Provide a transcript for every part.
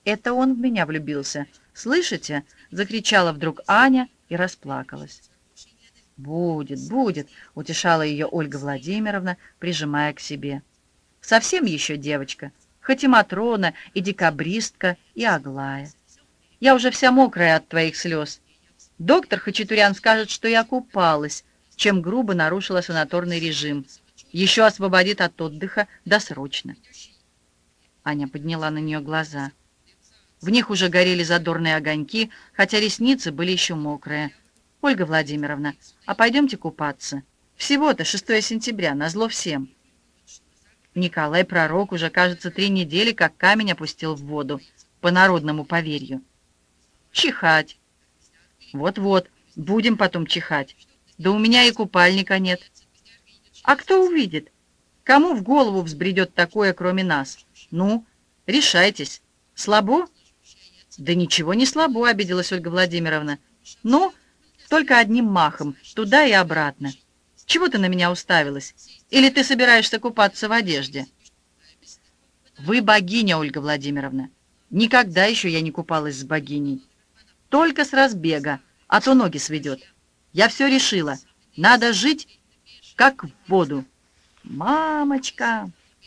Это он в меня влюбился. Слышите?» — закричала вдруг Аня и расплакалась. «Будет, будет», — утешала ее Ольга Владимировна, прижимая к себе. «Совсем еще девочка, хоть и Матрона, и декабристка, и Аглая. Я уже вся мокрая от твоих слез. Доктор Хачатурян скажет, что я купалась, чем грубо нарушила санаторный режим. Еще освободит от отдыха досрочно». Аня подняла на нее глаза. В них уже горели задорные огоньки, хотя ресницы были еще мокрые. «Ольга Владимировна, а пойдемте купаться? Всего-то 6 сентября, назло всем». Николай Пророк уже, кажется, 3 недели как камень опустил в воду, по народному поверью. «Чихать». «Вот-вот, будем потом чихать. Да у меня и купальника нет». «А кто увидит? Кому в голову взбредет такое, кроме нас? Ну, решайтесь. Слабо?» «Да ничего не слабо», — обиделась Ольга Владимировна. «Ну, только одним махом, туда и обратно. Чего ты на меня уставилась? Или ты собираешься купаться в одежде?» «Вы богиня, Ольга Владимировна. Никогда еще я не купалась с богиней. Только с разбега, а то ноги сведет. Я все решила. Надо жить, как в воду. Мамочка!»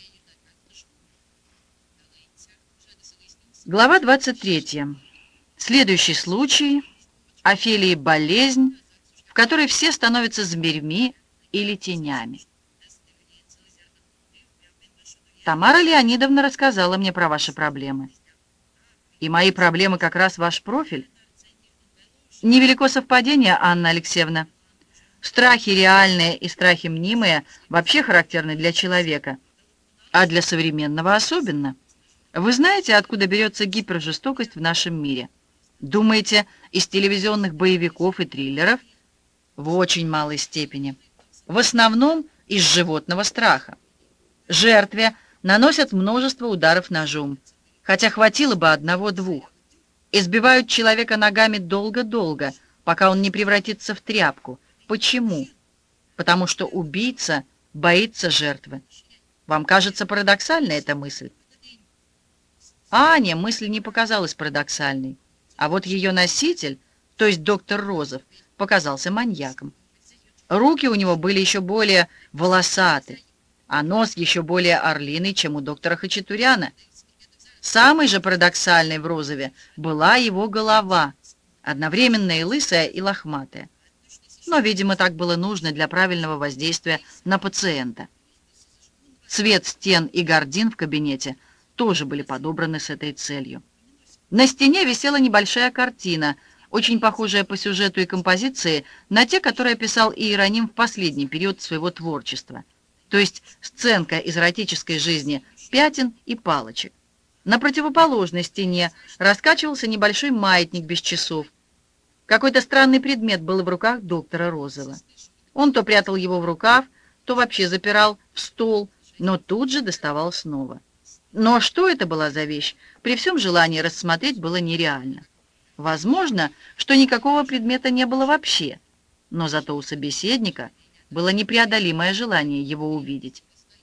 Глава 23. Следующий случай. Офелии болезнь, в которой все становятся зверьми или тенями. Тамара Леонидовна рассказала мне про ваши проблемы. И мои проблемы как раз ваш профиль. Невелико совпадение, Анна Алексеевна. Страхи реальные и страхи мнимые вообще характерны для человека, а для современного особенно. Вы знаете, откуда берется гипержестокость в нашем мире? Думаете, из телевизионных боевиков и триллеров? В очень малой степени. В основном из животного страха. Жертве наносят множество ударов ножом, хотя хватило бы одного-двух. Избивают человека ногами долго-долго, пока он не превратится в тряпку. Почему? Потому что убийца боится жертвы. Вам кажется парадоксальной эта мысль? Ане мысль не показалась парадоксальной, а вот ее носитель, то есть доктор Розов, показался маньяком. Руки у него были еще более волосаты, а нос еще более орлиный, чем у доктора Хачатуряна. Самой же парадоксальной в Розове была его голова, одновременно и лысая, и лохматая. Но, видимо, так было нужно для правильного воздействия на пациента. Цвет стен и гардин в кабинете тоже были подобраны с этой целью. На стене висела небольшая картина, очень похожая по сюжету и композиции на те, которые писал Иероним в последний период своего творчества, то есть сценка из эротической жизни пятен и палочек. На противоположной стене раскачивался небольшой маятник без часов. Какой-то странный предмет был в руках доктора Розова. Он то прятал его в рукав, то вообще запирал в стол, но тут же доставал снова. Но что это была за вещь, при всем желании рассмотреть было нереально. Возможно, что никакого предмета не было вообще, но зато у собеседника было непреодолимое желание его увидеть.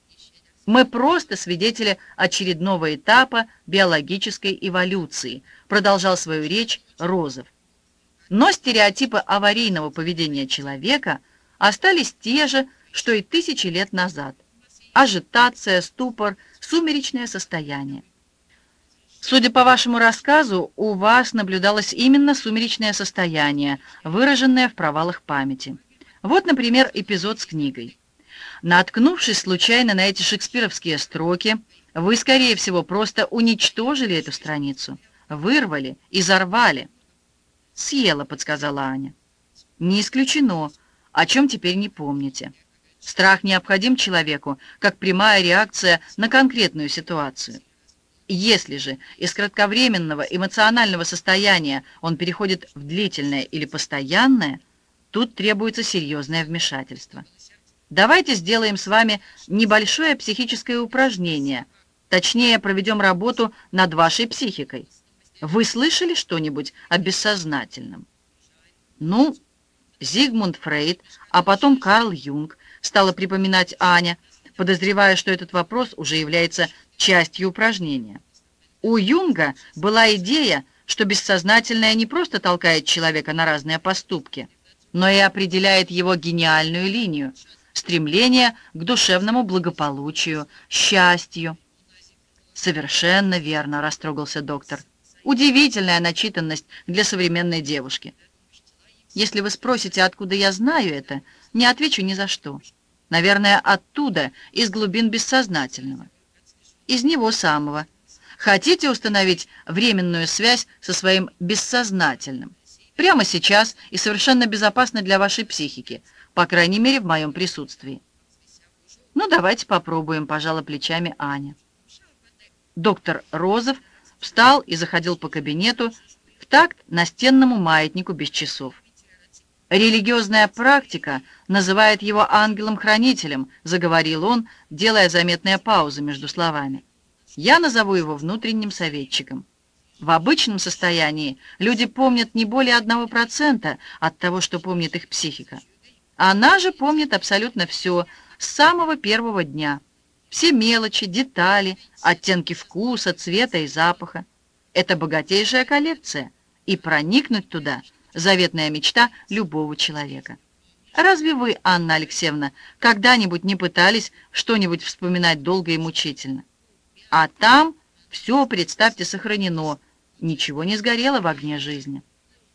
«Мы просто свидетели очередного этапа биологической эволюции», продолжал свою речь Розов. Но стереотипы аварийного поведения человека остались те же, что и тысячи лет назад. Ажитация, ступор, сумеречное состояние. Судя по вашему рассказу, у вас наблюдалось именно сумеречное состояние, выраженное в провалах памяти. Вот, например, эпизод с книгой. Наткнувшись случайно на эти шекспировские строки, вы, скорее всего, просто уничтожили эту страницу, вырвали, изорвали. «Съела», — подсказала Аня. «Не исключено. О чем теперь не помните. Страх необходим человеку, как прямая реакция на конкретную ситуацию. Если же из кратковременного эмоционального состояния он переходит в длительное или постоянное, тут требуется серьезное вмешательство. Давайте сделаем с вами небольшое психическое упражнение, точнее, проведем работу над вашей психикой. Вы слышали что-нибудь о бессознательном?» «Ну, Зигмунд Фрейд, а потом Карл Юнг», стала припоминать Аня, подозревая, что этот вопрос уже является частью упражнения. У Юнга была идея, что бессознательное не просто толкает человека на разные поступки, но и определяет его гениальную линию, стремление к душевному благополучию, счастью. «Совершенно верно», — растрогался доктор. «Удивительная начитанность для современной девушки. Если вы спросите, откуда я знаю это, не отвечу ни за что. Наверное, оттуда, из глубин бессознательного. Из него самого. Хотите установить временную связь со своим бессознательным? Прямо сейчас и совершенно безопасно для вашей психики, по крайней мере, в моем присутствии». «Ну, давайте попробуем», — пожала плечами Аня. Доктор Розов встал и заходил по кабинету в такт настенному маятнику без часов. «Религиозная практика называет его ангелом-хранителем», — заговорил он, делая заметные паузы между словами. «Я назову его внутренним советчиком. В обычном состоянии люди помнят не более 1% от того, что помнит их психика. Она же помнит абсолютно все с самого первого дня. Все мелочи, детали, оттенки вкуса, цвета и запаха. Это богатейшая коллекция, и проникнуть туда — заветная мечта любого человека. Разве вы, Анна Алексеевна, когда-нибудь не пытались что-нибудь вспоминать долго и мучительно? А там все, представьте, сохранено, ничего не сгорело в огне жизни».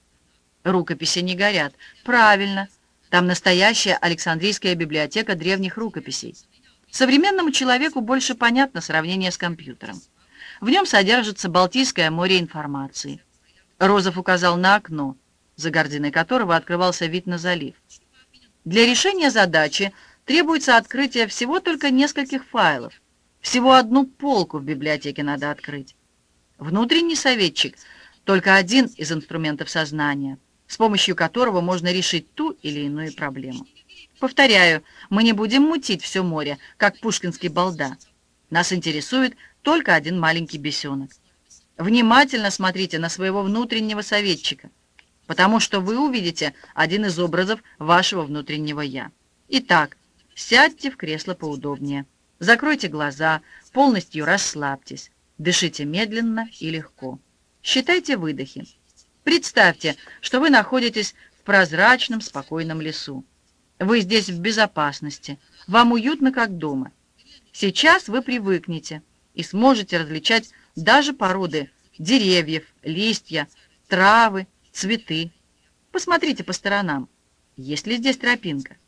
«Рукописи не горят». «Правильно, там настоящая Александрийская библиотека древних рукописей. Современному человеку больше понятно сравнение с компьютером. В нем содержится Балтийское море информации». Розов указал на окно, за гординой которого открывался вид на залив. «Для решения задачи требуется открытие всего только нескольких файлов. Всего одну полку в библиотеке надо открыть. Внутренний советчик — только один из инструментов сознания, с помощью которого можно решить ту или иную проблему. Повторяю, мы не будем мутить все море, как пушкинский балда. Нас интересует только один маленький бесенок. Внимательно смотрите на своего внутреннего советчика, потому что вы увидите один из образов вашего внутреннего «я». Итак, сядьте в кресло поудобнее, закройте глаза, полностью расслабьтесь, дышите медленно и легко. Считайте выдохи. Представьте, что вы находитесь в прозрачном, спокойном лесу. Вы здесь в безопасности, вам уютно, как дома. Сейчас вы привыкнете и сможете различать даже породы деревьев, листья, травы, цветы. Посмотрите по сторонам, есть ли здесь тропинка.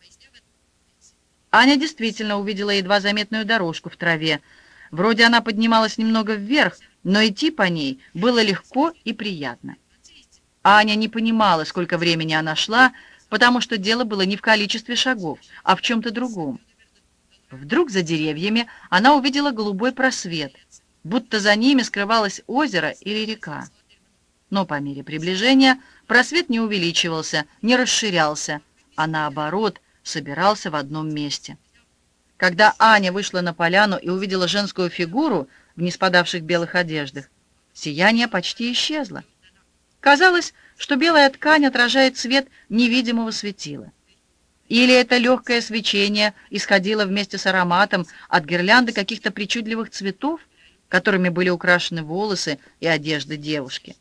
Аня действительно увидела едва заметную дорожку в траве. Вроде она поднималась немного вверх, но идти по ней было легко и приятно. Аня не понимала, сколько времени она шла, потому что дело было не в количестве шагов, а в чем-то другом. Вдруг за деревьями она увидела голубой просвет, будто за ними скрывалось озеро или река. Но по мере приближения просвет не увеличивался, не расширялся, а наоборот собирался в одном месте. Когда Аня вышла на поляну и увидела женскую фигуру в неспадавших белых одеждах, сияние почти исчезло. Казалось, что белая ткань отражает свет невидимого светила. Или это легкое свечение исходило вместе с ароматом от гирлянды каких-то причудливых цветов, которыми были украшены волосы и одежда девушки.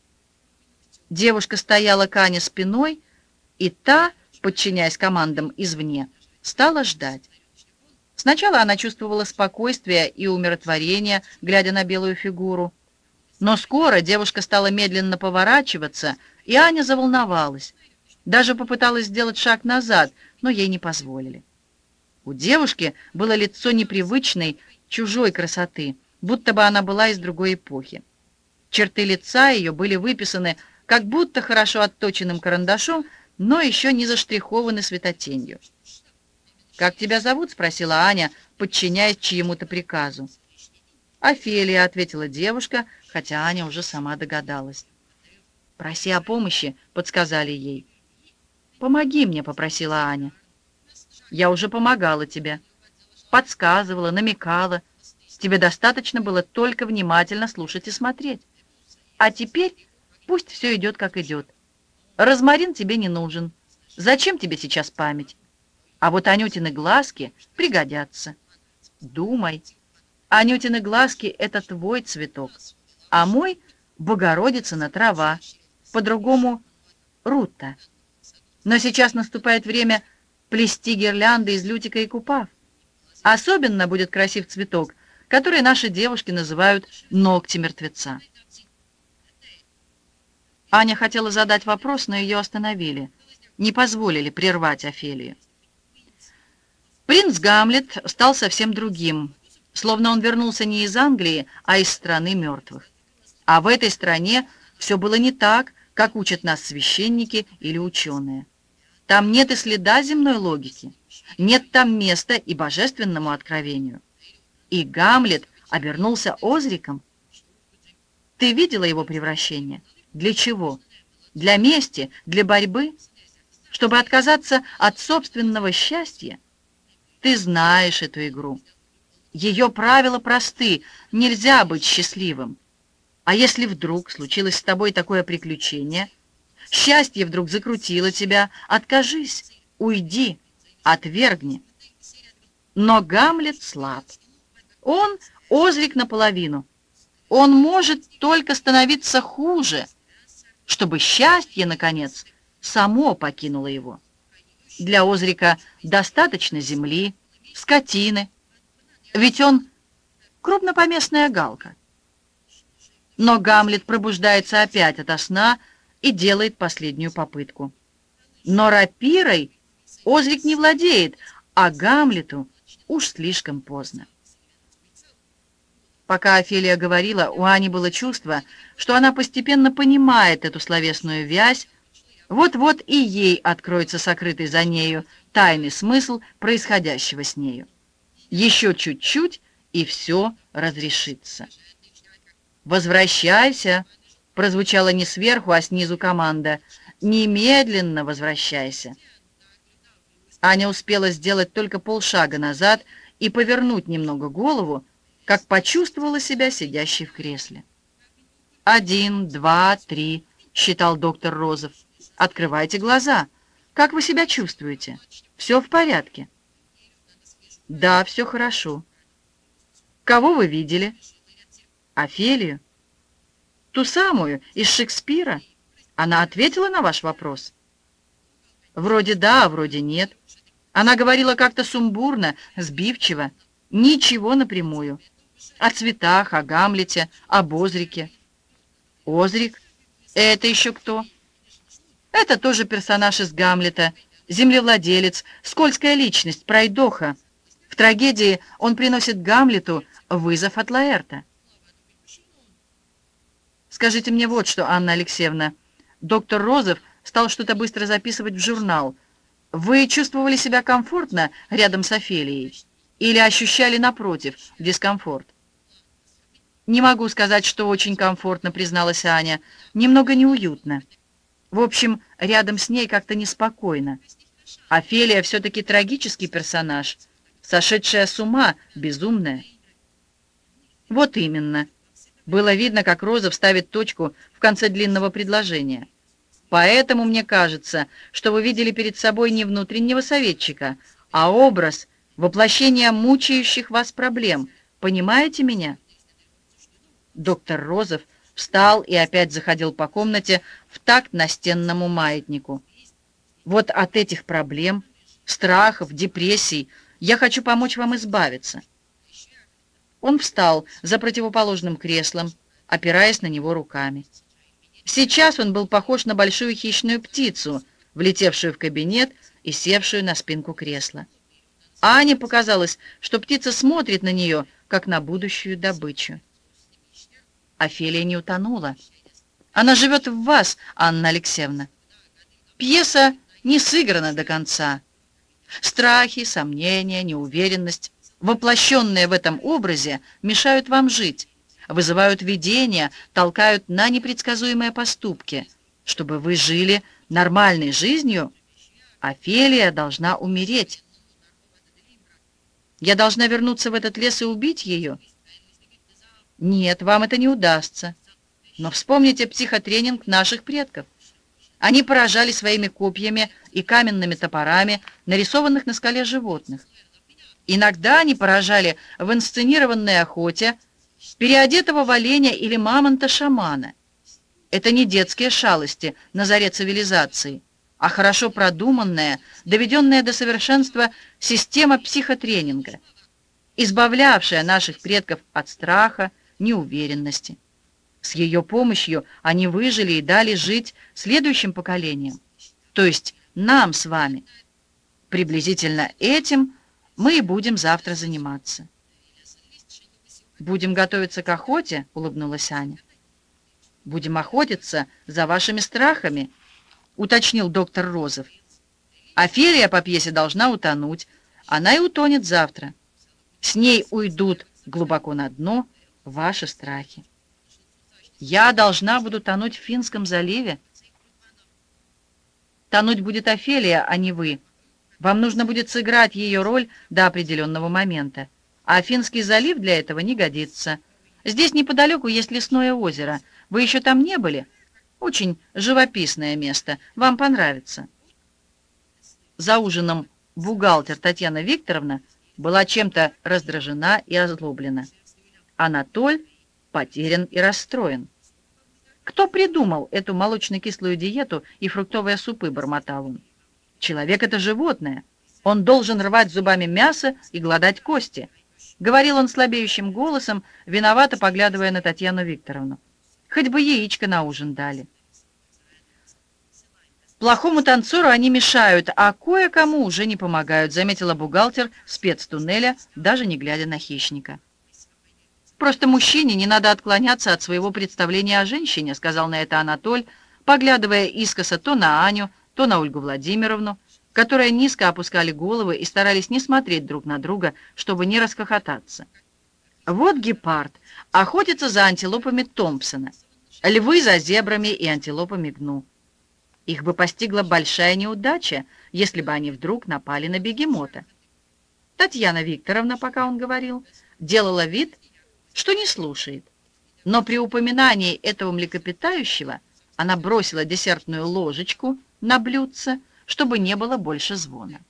Девушка стояла к Ане спиной, и та, подчиняясь командам извне, стала ждать. Сначала она чувствовала спокойствие и умиротворение, глядя на белую фигуру. Но скоро девушка стала медленно поворачиваться, и Аня заволновалась. Даже попыталась сделать шаг назад, но ей не позволили. У девушки было лицо непривычной, чужой красоты, будто бы она была из другой эпохи. Черты лица ее были выписаны как будто хорошо отточенным карандашом, но еще не заштрихованы светотенью. «Как тебя зовут?» — спросила Аня, подчиняясь чьему-то приказу. «Офелия», — ответила девушка, хотя Аня уже сама догадалась. «Проси о помощи», — подсказали ей. «Помоги мне», — попросила Аня. «Я уже помогала тебе. Подсказывала, намекала. Тебе достаточно было только внимательно слушать и смотреть. А теперь пусть все идет, как идет. Розмарин тебе не нужен. Зачем тебе сейчас память? А вот Анютины глазки пригодятся. Думай. Анютины глазки — это твой цветок. а мой — Богородицына трава, по-другому — Рутта. Но сейчас наступает время плести гирлянды из лютика и купав. Особенно будет красив цветок, который наши девушки называют «ногти мертвеца». Аня хотела задать вопрос, но ее остановили, не позволили прервать Офелию. Принц Гамлет стал совсем другим, словно он вернулся не из Англии, а из страны мертвых. А в этой стране все было не так, как учат нас священники или ученые. Там нет и следа земной логики, нет там места и божественному откровению. И Гамлет обернулся Озриком. Ты видела его превращение? Для чего? Для мести? Для борьбы? Чтобы отказаться от собственного счастья? Ты знаешь эту игру. Ее правила просты. Нельзя быть счастливым. А если вдруг случилось с тобой такое приключение, счастье вдруг закрутило тебя, откажись, уйди, отвергни. Но Гамлет слаб. Он Озрик наполовину. Он может только становиться хуже, чтобы счастье, наконец, само покинуло его. Для Озрика достаточно земли, скотины, ведь он крупнопоместная галка. Но Гамлет пробуждается опять ото сна и делает последнюю попытку. Но рапирой Озрик не владеет, а Гамлету уж слишком поздно. Пока Офелия говорила, у Ани было чувство, что она постепенно понимает эту словесную вязь, вот-вот и ей откроется сокрытый за нею тайный смысл происходящего с нею. Еще чуть-чуть, и все разрешится. «Возвращайся!» — прозвучала не сверху, а снизу команда. «Немедленно возвращайся!» Аня успела сделать только полшага назад и повернуть немного голову, как почувствовала себя сидящей в кресле. 1, 2, 3, считал доктор Розов. «Открывайте глаза. Как вы себя чувствуете? Все в порядке?» «Да, все хорошо». «Кого вы видели?» «Офелию». «Ту самую, из Шекспира? Она ответила на ваш вопрос?» «Вроде да, а вроде нет. Она говорила как-то сумбурно, сбивчиво, ничего напрямую. О цветах, о Гамлете, об Озрике». «Озрик? Это еще кто?» «Это тоже персонаж из Гамлета, землевладелец, скользкая личность, пройдоха. В трагедии он приносит Гамлету вызов от Лаэрта». «Скажите мне вот что, Анна Алексеевна». Доктор Розов стал что-то быстро записывать в журнал. «Вы чувствовали себя комфортно рядом с Офелией? Или ощущали, напротив, дискомфорт?» «Не могу сказать, что очень комфортно», — призналась Аня. «Немного неуютно. В общем, рядом с ней как-то неспокойно. Офелия все-таки трагический персонаж, сошедшая с ума, безумная». «Вот именно». Было видно, как Розов ставит точку в конце длинного предложения. «Поэтому мне кажется, что вы видели перед собой не внутреннего советчика, а образ воплощения мучающих вас проблем. Понимаете меня?» Доктор Розов встал и опять заходил по комнате в такт настенному маятнику. «Вот от этих проблем, страхов, депрессий я хочу помочь вам избавиться». Он встал за противоположным креслом, опираясь на него руками. Сейчас он был похож на большую хищную птицу, влетевшую в кабинет и севшую на спинку кресла. Ане показалось, что птица смотрит на нее, как на будущую добычу. Офелия не утонула. Она живет в вас, Анна Алексеевна. Пьеса не сыграна до конца. Страхи, сомнения, неуверенность, воплощенные в этом образе, мешают вам жить, вызывают видения, толкают на непредсказуемые поступки. Чтобы вы жили нормальной жизнью, Офелия должна умереть. Я должна вернуться в этот лес и убить ее? Нет, вам это не удастся. Но вспомните психотренинг наших предков. Они поражали своими копьями и каменными топорами нарисованных на скале животных. Иногда они поражали в инсценированной охоте переодетого в оленя или мамонта-шамана. Это не детские шалости на заре цивилизации, а хорошо продуманная, доведенная до совершенства система психотренинга, избавлявшая наших предков от страха, неуверенности. С ее помощью они выжили и дали жить следующим поколениям, то есть нам с вами. Приблизительно этим мы и будем завтра заниматься. «Будем готовиться к охоте?» — улыбнулась Аня. «Будем охотиться за вашими страхами», — уточнил доктор Розов. «Офелия по пьесе должна утонуть. Она и утонет завтра. С ней уйдут глубоко на дно ваши страхи. Я должна буду тонуть в Финском заливе. Тонуть будет Офелия, а не вы. Вам нужно будет сыграть ее роль до определенного момента. А Финский залив для этого не годится. Здесь неподалеку есть лесное озеро. Вы еще там не были? Очень живописное место. Вам понравится». За ужином бухгалтер Татьяна Викторовна была чем-то раздражена и озлоблена. Анатоль потерян и расстроен. «Кто придумал эту молочно-кислую диету и фруктовые супы?» — бормотал он. «Человек — это животное. Он должен рвать зубами мясо и глодать кости», — говорил он слабеющим голосом, виновато поглядывая на Татьяну Викторовну. «Хоть бы яичко на ужин дали». «Плохому танцору они мешают, а кое-кому уже не помогают», — заметила бухгалтер спецтуннеля, даже не глядя на хищника. «Просто мужчине не надо отклоняться от своего представления о женщине», — сказал на это Анатоль, поглядывая искоса то на Аню, то на Ольгу Владимировну, которые низко опускали головы и старались не смотреть друг на друга, чтобы не расхохотаться. «Вот гепард охотится за антилопами Томпсона, львы за зебрами и антилопами Гну. Их бы постигла большая неудача, если бы они вдруг напали на бегемота». Татьяна Викторовна, пока он говорил, делала вид, что не слушает. Но при упоминании этого млекопитающего она бросила десертную ложечку на блюдце, чтобы не было больше звона.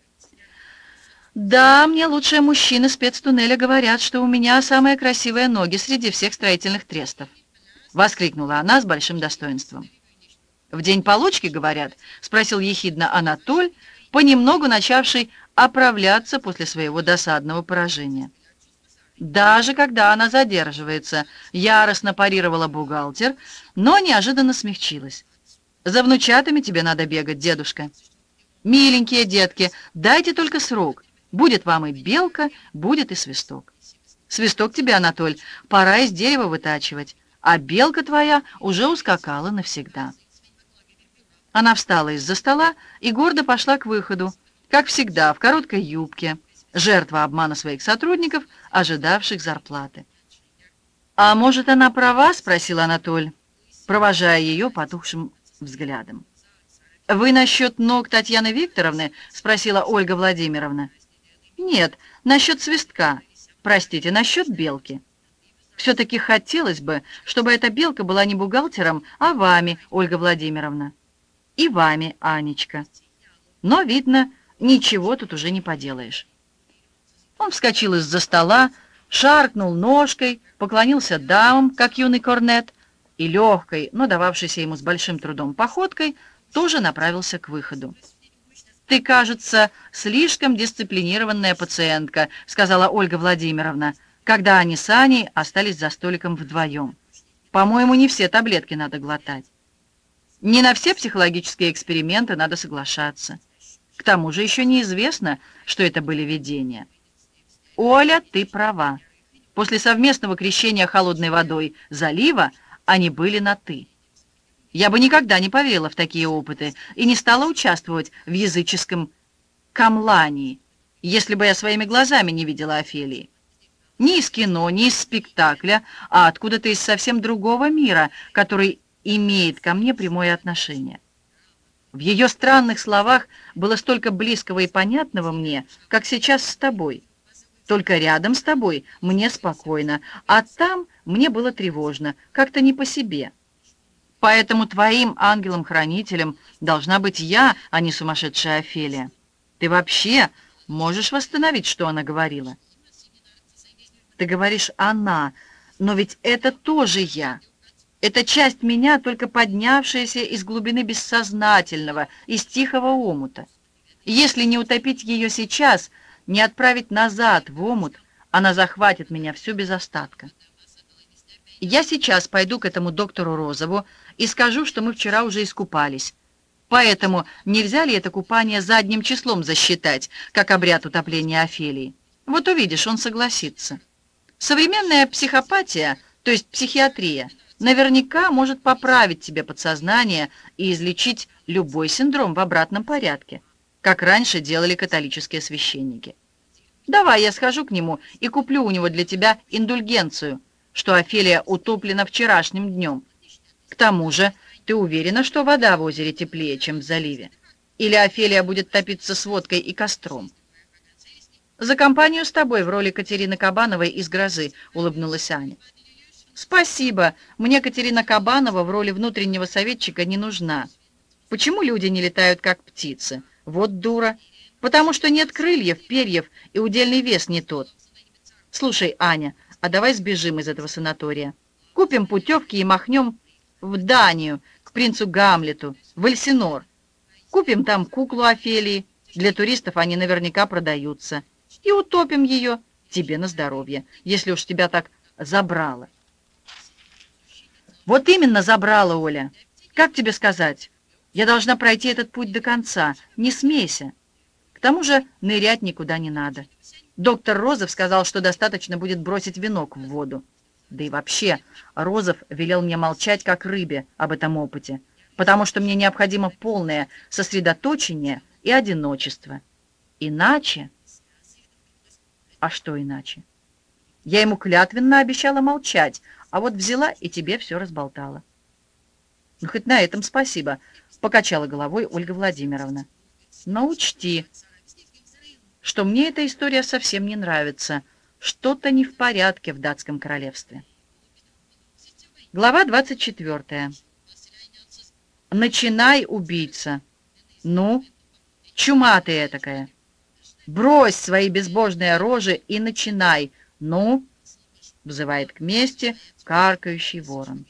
«Да, мне лучшие мужчины спецтуннеля говорят, что у меня самые красивые ноги среди всех строительных трестов», — воскликнула она с большим достоинством. «В день получки, говорят?» — спросил ехидно Анатоль, понемногу начавший оправляться после своего досадного поражения. «Даже когда она задерживается», — яростно парировала бухгалтер, но неожиданно смягчилась. «За внучатами тебе надо бегать, дедушка. Миленькие детки, дайте только срок. Будет вам и белка, будет и свисток. Свисток тебе, Анатоль, пора из дерева вытачивать, а белка твоя уже ускакала навсегда». Она встала из-за стола и гордо пошла к выходу, как всегда, в короткой юбке, жертва обмана своих сотрудников, ожидавших зарплаты. «А может, она права?» — спросил Анатоль, провожая ее потухшим взглядом. «Вы насчет ног Татьяны Викторовны?» — спросила Ольга Владимировна. «Нет, насчет свистка. Простите, насчет белки. Все-таки хотелось бы, чтобы эта белка была не бухгалтером, а вами, Ольга Владимировна. И вами, Анечка. Но, видно, ничего тут уже не поделаешь». Он вскочил из-за стола, шаркнул ножкой, поклонился дамам, как юный корнет, и легкой, но дававшейся ему с большим трудом походкой, тоже направился к выходу. «Ты, кажется, слишком дисциплинированная пациентка», — сказала Ольга Владимировна, когда они с Аней остались за столиком вдвоем. «По-моему, не все таблетки надо глотать. Не на все психологические эксперименты надо соглашаться. К тому же еще неизвестно, что это были видения». «Оля, ты права. После совместного крещения холодной водой залива они были на «ты». Я бы никогда не поверила в такие опыты и не стала участвовать в языческом камлании, если бы я своими глазами не видела Офелии. Ни из кино, ни из спектакля, а откуда-то из совсем другого мира, который имеет ко мне прямое отношение. В ее странных словах было столько близкого и понятного мне, как сейчас с тобой. Только рядом с тобой мне спокойно, а там мне было тревожно, как-то не по себе. Поэтому твоим ангелом-хранителем должна быть я, а не сумасшедшая Офелия. Ты вообще можешь восстановить, что она говорила?» «Ты говоришь «она», Но ведь это тоже я. Это часть меня, только поднявшаяся из глубины бессознательного, из тихого омута. И если не утопить ее сейчас, не отправить назад в омут, она захватит меня всю без остатка. Я сейчас пойду к этому доктору Розову и скажу, что мы вчера уже искупались. Поэтому нельзя ли это купание задним числом засчитать, как обряд утопления Офелии? Вот увидишь, он согласится. Современная психопатия, то есть психиатрия, наверняка может поправить тебе подсознание и излечить любой синдром в обратном порядке, как раньше делали католические священники. Давай я схожу к нему и куплю у него для тебя индульгенцию, что Офелия утоплена вчерашним днем. К тому же, ты уверена, что вода в озере теплее, чем в заливе? Или Офелия будет топиться с водкой и костром? «За компанию с тобой в роли Катерины Кабановой из «Грозы», — улыбнулась Аня. «Спасибо, мне Катерина Кабанова в роли внутреннего советчика не нужна. Почему люди не летают, как птицы? Вот дура. Потому что нет крыльев, перьев, и удельный вес не тот. Слушай, Аня, а давай сбежим из этого санатория. Купим путевки и махнем в Данию, к принцу Гамлету, в Эльсинор. Купим там куклу Офелии, для туристов они наверняка продаются, и утопим ее тебе на здоровье, если уж тебя так забрало». «Вот именно забрало, Оля. Как тебе сказать? Я должна пройти этот путь до конца. Не смейся. К тому же нырять никуда не надо. Доктор Розов сказал, что достаточно будет бросить венок в воду. Да и вообще, Розов велел мне молчать, как рыбе, об этом опыте, потому что мне необходимо полное сосредоточение и одиночество. Иначе...» «А что иначе? Я ему клятвенно обещала молчать, а вот взяла и тебе все разболтала». «Ну, хоть на этом спасибо», — покачала головой Ольга Владимировна. «Но учти, что мне эта история совсем не нравится. Что-то не в порядке в датском королевстве». Глава 24. «Начинай, убийца. Ну, чума ты этакая. Брось свои безбожные рожи и начинай. Ну!» — взывает к мести каркающий ворон.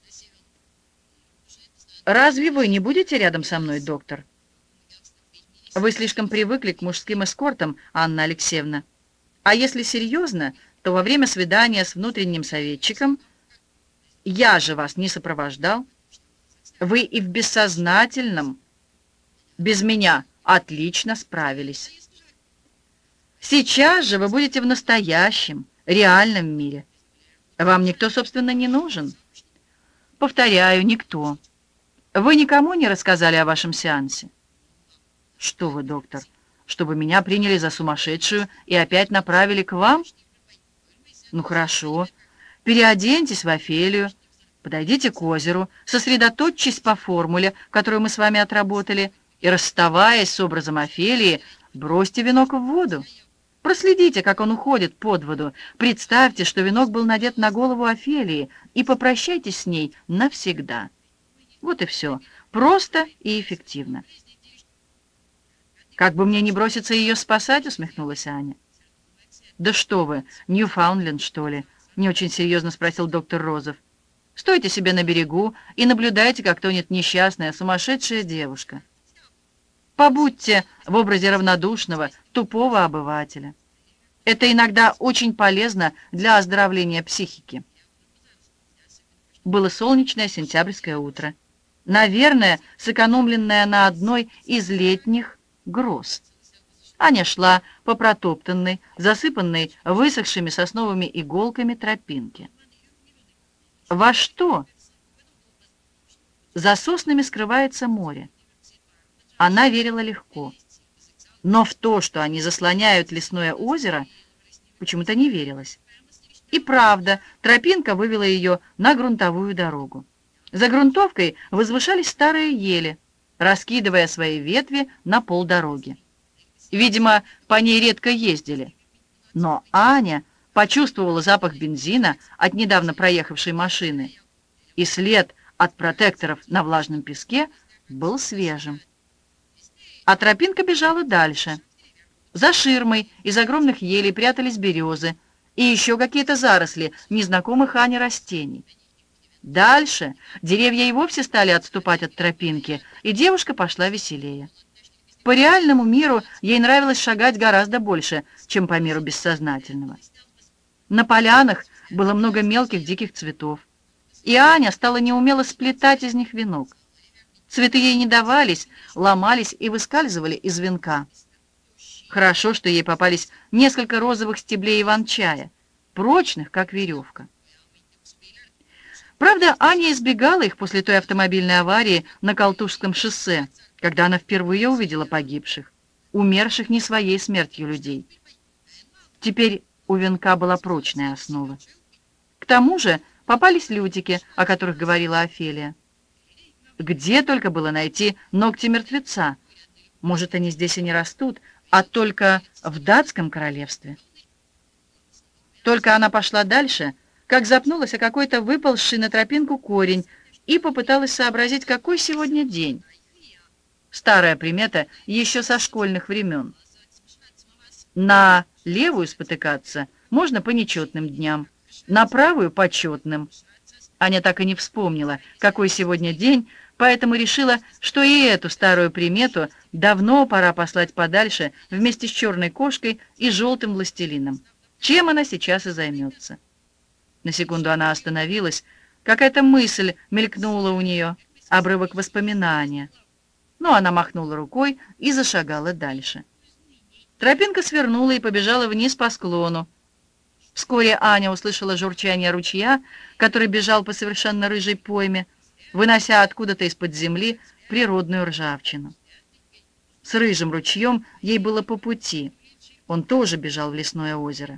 «Разве вы не будете рядом со мной, доктор? Вы слишком привыкли к мужским эскортам, Анна Алексеевна. А если серьезно, то во время свидания с внутренним советчиком я же вас не сопровождал. Вы и в бессознательном без меня отлично справились. Сейчас же вы будете в настоящем, реальном мире. Вам никто, собственно, не нужен. Повторяю, никто. Вы никому не рассказали о вашем сеансе?» «Что вы, доктор, чтобы меня приняли за сумасшедшую и опять направили к вам? Ну хорошо, переоденьтесь в Офелию, подойдите к озеру, сосредоточьтесь по формуле, которую мы с вами отработали, и, расставаясь с образом Офелии, бросьте венок в воду. Проследите, как он уходит под воду. Представьте, что венок был надет на голову Офелии, и попрощайтесь с ней навсегда. Вот и все. Просто и эффективно». «Как бы мне не броситься ее спасать?» — усмехнулась Аня. «Да что вы, Ньюфаундленд, что ли?» — не очень серьезно спросил доктор Розов. «Стойте себе на берегу и наблюдайте, как тонет несчастная, сумасшедшая девушка. Побудьте в образе равнодушного, тупого обывателя. Это иногда очень полезно для оздоровления психики». Было солнечное сентябрьское утро. Наверное, сэкономленное на одной из летних гроз. Аня шла по протоптанной, засыпанной высохшими сосновыми иголками тропинке. Во что? За соснами скрывается море. Она верила легко. Но в то, что они заслоняют лесное озеро, почему-то не верилось. И правда, тропинка вывела ее на грунтовую дорогу. За грунтовкой возвышались старые ели, раскидывая свои ветви на полдороги. Видимо, по ней редко ездили. Но Аня почувствовала запах бензина от недавно проехавшей машины, и след от протекторов на влажном песке был свежим. А тропинка бежала дальше. За ширмой из огромных елей прятались березы, и еще какие-то заросли незнакомых Ане растений. Дальше деревья и вовсе стали отступать от тропинки, и девушка пошла веселее. По реальному миру ей нравилось шагать гораздо больше, чем по миру бессознательного. На полянах было много мелких диких цветов, и Аня стала неумело сплетать из них венок. Цветы ей не давались, ломались и выскальзывали из венка. Хорошо, что ей попались несколько розовых стеблей иван-чая, прочных, как веревка. Правда, Аня избегала их после той автомобильной аварии на Колтушском шоссе, когда она впервые увидела погибших, умерших не своей смертью людей. Теперь у венка была прочная основа. К тому же попались лютики, о которых говорила Офелия. Где только было найти ногти мертвеца? Может, они здесь и не растут, а только в датском королевстве. Только она пошла дальше, как запнулась о какой-то выползший на тропинку корень и попыталась сообразить, какой сегодня день. Старая примета еще со школьных времен. На левую спотыкаться можно по нечетным дням, на правую — почетным. Аня так и не вспомнила, какой сегодня день, поэтому решила, что и эту старую примету давно пора послать подальше вместе с черной кошкой и желтым властелином, чем она сейчас и займется. На секунду она остановилась, какая-то мысль мелькнула у нее, обрывок воспоминания. Но она махнула рукой и зашагала дальше. Тропинка свернула и побежала вниз по склону. Вскоре Аня услышала журчание ручья, который бежал по совершенно рыжей пойме, вынося откуда-то из-под земли природную ржавчину. С рыжим ручьем ей было по пути. Он тоже бежал в лесное озеро.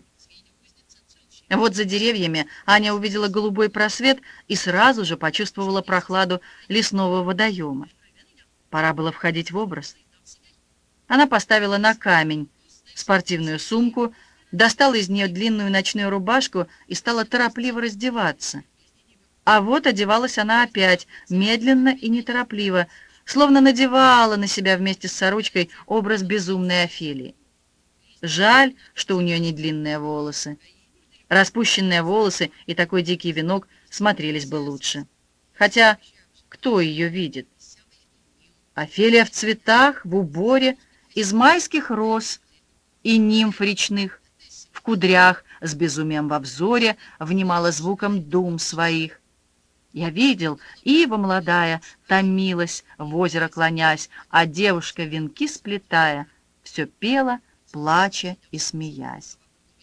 Вот за деревьями Аня увидела голубой просвет и сразу же почувствовала прохладу лесного водоема. Пора было входить в образ. Она поставила на камень спортивную сумку, достала из нее длинную ночную рубашку и стала торопливо раздеваться. А вот одевалась она опять, медленно и неторопливо, словно надевала на себя вместе с сорочкой образ безумной Офелии. Жаль, что у нее не длинные волосы. Распущенные волосы и такой дикий венок смотрелись бы лучше. Хотя кто ее видит? Офелия в цветах, в уборе, из майских роз и нимф речных, в кудрях, с безумием во взоре, внимала звуком дум своих. Я видел, ива молодая томилась, в озеро клонясь, а девушка, венки сплетая, все пела, плача и смеясь.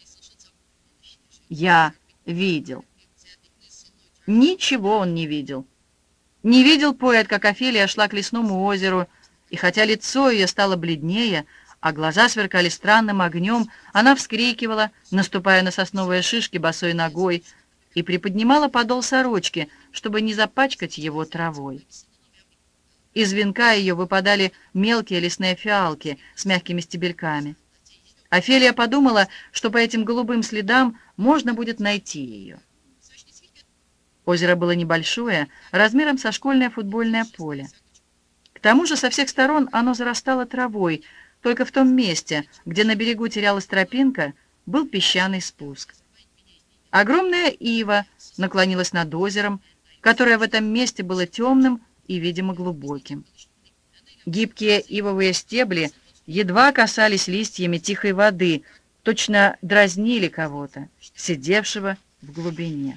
Я видел. Ничего он не видел. Не видел поэт, как Офелия шла к лесному озеру, и хотя лицо ее стало бледнее, а глаза сверкали странным огнем, она вскрикивала, наступая на сосновые шишки босой ногой, и приподнимала подол сорочки, чтобы не запачкать его травой. Из венка ее выпадали мелкие лесные фиалки с мягкими стебельками. Офелия подумала, что по этим голубым следам можно будет найти ее. Озеро было небольшое, размером со школьное футбольное поле. К тому же со всех сторон оно зарастало травой, только в том месте, где на берегу терялась тропинка, был песчаный спуск. Огромная ива наклонилась над озером, которое в этом месте было темным и, видимо, глубоким. Гибкие ивовые стебли едва касались листьями тихой воды, точно дразнили кого-то, сидевшего в глубине.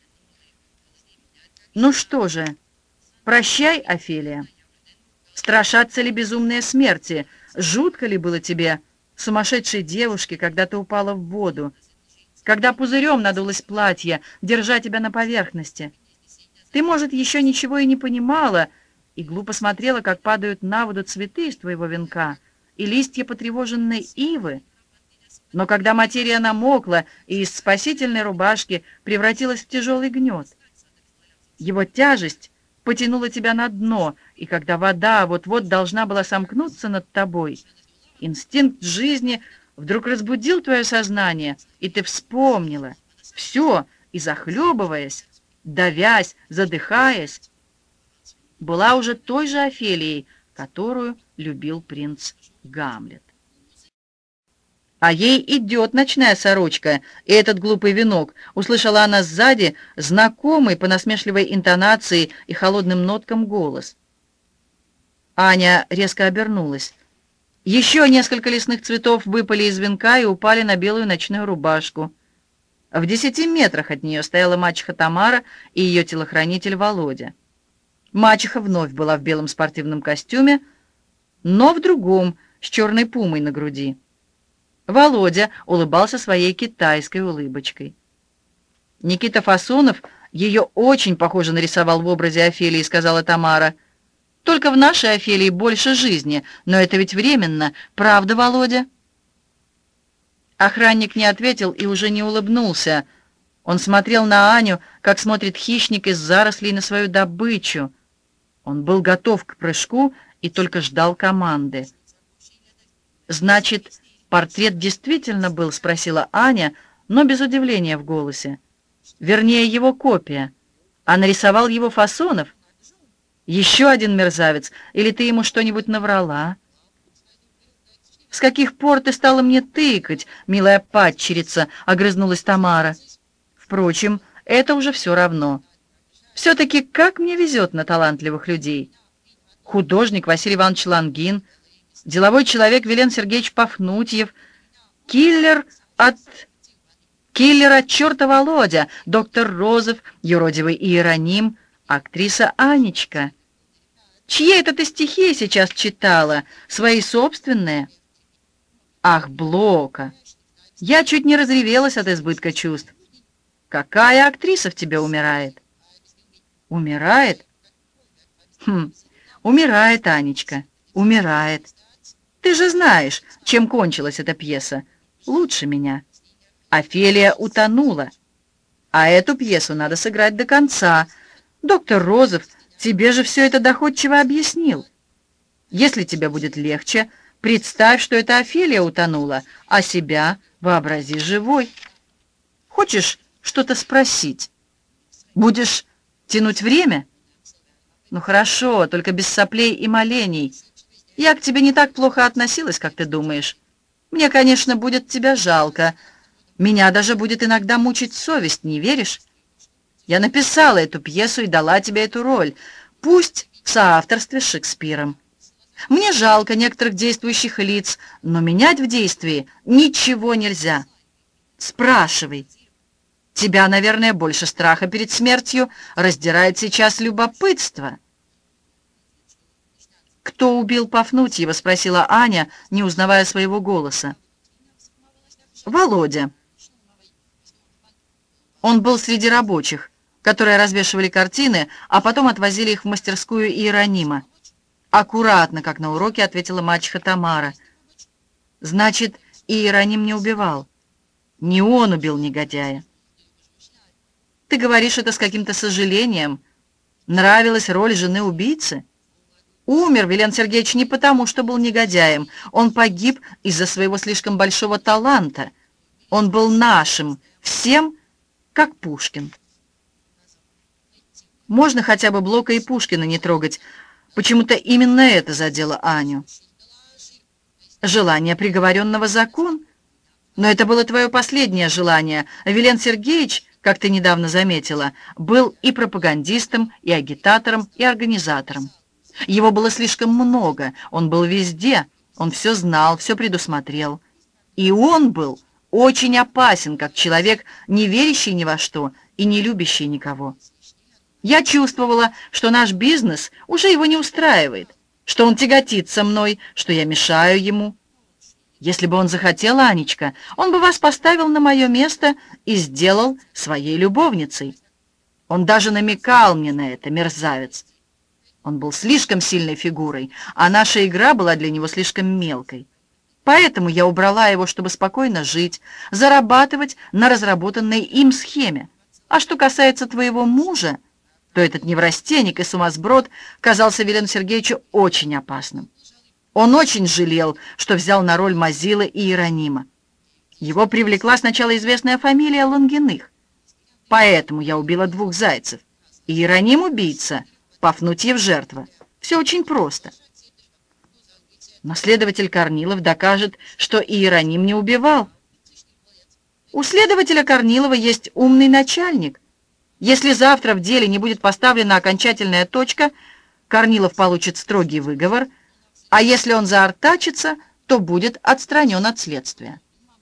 Ну что же, прощай, Офелия. Страшатся ли безумные смерти? Жутко ли было тебе, сумасшедшей девушке, когда ты упала в воду, когда пузырем надулось платье, держа тебя на поверхности? Ты, может, еще ничего и не понимала, и глупо смотрела, как падают на воду цветы из твоего венка и листья потревоженной ивы. Но когда материя намокла и из спасительной рубашки превратилась в тяжелый гнет, его тяжесть потянула тебя на дно, и когда вода вот-вот должна была сомкнуться над тобой, инстинкт жизни вдруг разбудил твое сознание, и ты вспомнила все, и, захлебываясь, давясь, задыхаясь, была уже той же Офелией, которую любил принц Гамлет. А ей идет ночная сорочка и этот глупый венок, услышала она сзади знакомый по насмешливой интонации и холодным ноткам голос. Аня резко обернулась. Еще несколько лесных цветов выпали из венка и упали на белую ночную рубашку. В 10 метрах от нее стояла мачеха Тамара и ее телохранитель Володя. Мачеха вновь была в белом спортивном костюме, но в другом, с черной пумой на груди. Володя улыбался своей китайской улыбочкой. «Никита Фасонов ее очень похоже нарисовал в образе Офелии», — сказала Тамара. «Только в нашей Офелии больше жизни, но это ведь временно, правда, Володя?» Охранник не ответил и уже не улыбнулся. Он смотрел на Аню, как смотрит хищник из зарослей на свою добычу. Он был готов к прыжку и только ждал команды. «Значит, портрет действительно был?» — спросила Аня, но без удивления в голосе. «Вернее, его копия. А нарисовал его Фасонов? Еще один мерзавец? Или ты ему что-нибудь наврала?» «С каких пор ты стала мне тыкать, милая падчерица?» — огрызнулась Тамара. «Впрочем, это уже все равно. Все-таки как мне везет на талантливых людей. Художник Василий Иванович Лангин, деловой человек Вилен Сергеевич Пафнутьев, киллер от черта Володя, доктор Розов, юродивый Иероним, актриса Анечка. Чьи это ты стихи сейчас читала? Свои собственные?» «Ах, Блока! Я чуть не разревелась от избытка чувств. Какая актриса в тебе умирает?» «Умирает? Хм, умирает, Анечка, умирает. Ты же знаешь, чем кончилась эта пьеса. Лучше меня. Офелия утонула. А эту пьесу надо сыграть до конца. Доктор Розов тебе же все это доходчиво объяснил. Если тебе будет легче, представь, что это Офелия утонула, а себя вообрази живой. Хочешь что-то спросить? Будешь тянуть время? Ну хорошо, только без соплей и молений. Я к тебе не так плохо относилась, как ты думаешь. Мне, конечно, будет тебя жалко. Меня даже будет иногда мучить совесть, не веришь? Я написала эту пьесу и дала тебе эту роль, пусть в соавторстве с Шекспиром. Мне жалко некоторых действующих лиц, но менять в действии ничего нельзя. Спрашивай. Тебя, наверное, больше страха перед смертью раздирает сейчас любопытство. «Кто убил Пафнутьева?» — спросила Аня, не узнавая своего голоса. «Володя. Он был среди рабочих, которые развешивали картины, а потом отвозили их в мастерскую Иеронима. Аккуратно, как на уроке, ответила мачеха Тамара. Значит, Иероним не убивал. Не он убил негодяя. Ты говоришь это с каким-то сожалением. Нравилась роль жены убийцы? Умер Вилен Сергеевич не потому, что был негодяем. Он погиб из-за своего слишком большого таланта. Он был нашим, всем, как Пушкин. Можно хотя бы Блока и Пушкина не трогать. Почему-то именно это задело Аню. Желание приговоренного — закон. Но это было твое последнее желание. Вилен Сергеевич, как ты недавно заметила, был и пропагандистом, и агитатором, и организатором. Его было слишком много, он был везде, он все знал, все предусмотрел. И он был очень опасен, как человек, не верящий ни во что и не любящий никого. Я чувствовала, что наш бизнес уже его не устраивает, что он тяготится мной, что я мешаю ему. Если бы он захотел, Анечка, он бы вас поставил на мое место и сделал своей любовницей. Он даже намекал мне на это, мерзавец. Он был слишком сильной фигурой, а наша игра была для него слишком мелкой. Поэтому я убрала его, чтобы спокойно жить, зарабатывать на разработанной им схеме. А что касается твоего мужа, то этот неврастенник и сумасброд казался Вилену Сергеевичу очень опасным. Он очень жалел, что взял на роль Мазилы и Иеронима. Его привлекла сначала известная фамилия Лангиных. Поэтому я убила 2 зайцев. Иероним — убийца, Пафнутьев — жертва. Все очень просто. Но следователь Корнилов докажет, что Иероним не убивал. У следователя Корнилова есть умный начальник. Если завтра в деле не будет поставлена окончательная точка, Корнилов получит строгий выговор, а если он заортачится, то будет отстранен от следствия.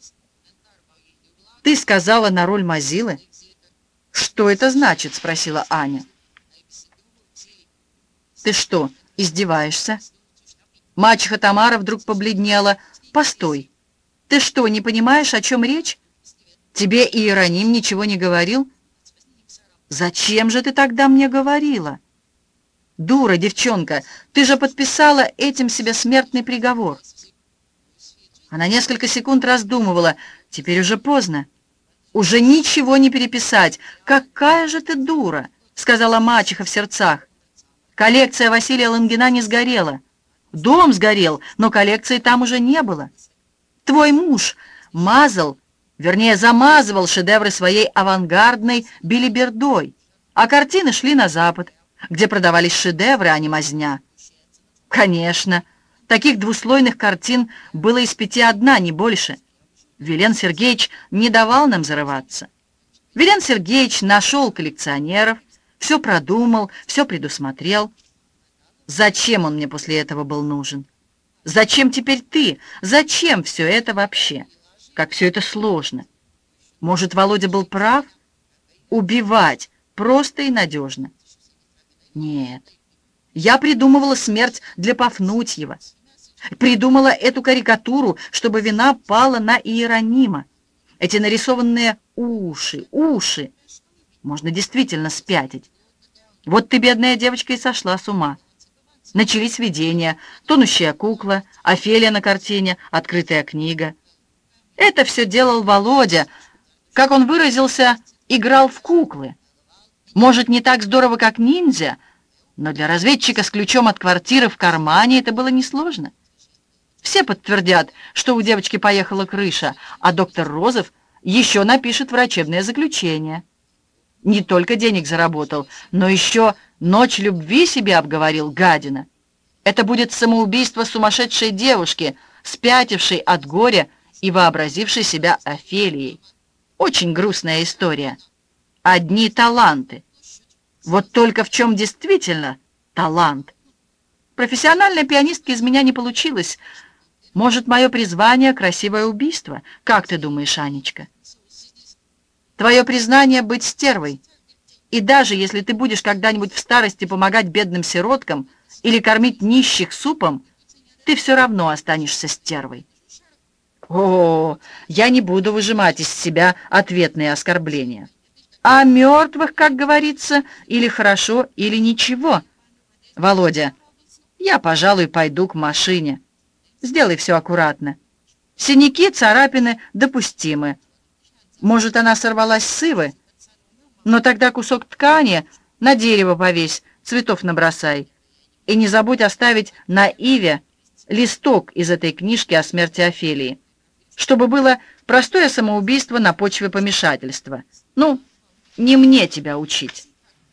«Ты сказала на роль Мазилы?» «Что это значит?» — спросила Аня. «Ты что, издеваешься?» Мачеха Тамара вдруг побледнела. «Постой, ты что, не понимаешь, о чем речь? Тебе Иероним ничего не говорил?» «Зачем же ты тогда мне говорила?» «Дура, девчонка, ты же подписала этим себе смертный приговор». Она несколько секунд раздумывала. Теперь уже поздно. Уже ничего не переписать. «Какая же ты дура!» — сказала мачеха в сердцах. Коллекция Василия Лангина не сгорела. Дом сгорел, но коллекции там уже не было. Твой муж мазал, вернее, замазывал шедевры своей авангардной белибердой, а картины шли на Запад, где продавались шедевры, а не мазня. Конечно, таких двуслойных картин было из 5 одна, не больше. Вилен Сергеевич не давал нам зарываться. Вилен Сергеевич нашел коллекционеров, все продумал, все предусмотрел. Зачем он мне после этого был нужен? Зачем теперь ты? Зачем все это вообще? Как все это сложно. Может, Володя был прав? Убивать просто и надежно. Нет, я придумывала смерть для Пафнутьева. Придумала эту карикатуру, чтобы вина пала на Иеронима. Эти нарисованные уши. Можно действительно спятить. Вот ты, бедная девочка, и сошла с ума. Начались видения, тонущая кукла, Офелия на картине, открытая книга. Это все делал Володя, как он выразился, играл в куклы. Может, не так здорово, как ниндзя, но для разведчика с ключом от квартиры в кармане это было несложно. Все подтвердят, что у девочки поехала крыша, а доктор Розов еще напишет врачебное заключение. Не только денег заработал, но еще ночь любви себе обговорил, гадина. Это будет самоубийство сумасшедшей девушки, спятившей от горя и вообразившей себя Офелией. Очень грустная история. Одни таланты. Вот только в чем действительно талант? Профессиональной пианистки из меня не получилось. Может, мое призвание — красивое убийство? Как ты думаешь, Анечка? Твое признание — быть стервой. И даже если ты будешь когда-нибудь в старости помогать бедным сироткам или кормить нищих супом, ты все равно останешься стервой. О, я не буду выжимать из себя ответные оскорбления. А мертвых, как говорится, или хорошо, или ничего. Володя, я, пожалуй, пойду к машине. Сделай все аккуратно. Синяки, царапины допустимы. Может, она сорвалась с ивы? Но тогда кусок ткани на дерево повесь, цветов набросай. И не забудь оставить на иве листок из этой книжки о смерти Офелии, чтобы было простое самоубийство на почве помешательства. Ну, не мне тебя учить.